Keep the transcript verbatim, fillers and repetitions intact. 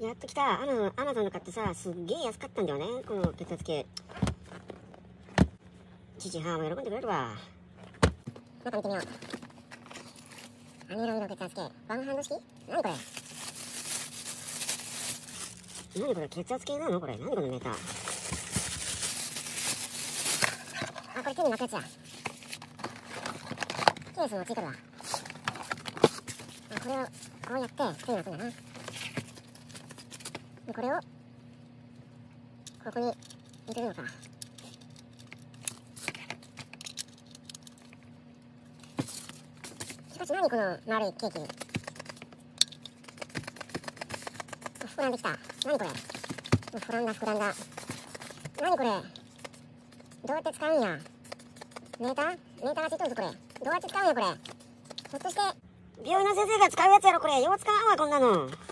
やっと来た。あの、アマゾンで買ってさ、すっげえ安かったんだよね。この血圧計。父、母も喜んでくれるわ。中見てみよう。アニロイド血圧計。ワンハンド式？何これ？何これ？血圧計なのこれ？何このメーター？あ、これ手に巻くやつや。ケースもついてるわ。あ、これをこうやって手に巻くんだな。で、これをここに入れるのか。しかし何この丸いケーキ。膨らんできた。何これ。膨らんだ膨らんだ。何これ。どうやって使うんや。メーターメーターがついとるぞこれ。どうやって使うんやこれ。ひょっとして病院の先生が使うやつやろこれ。よう使わんわこんなの。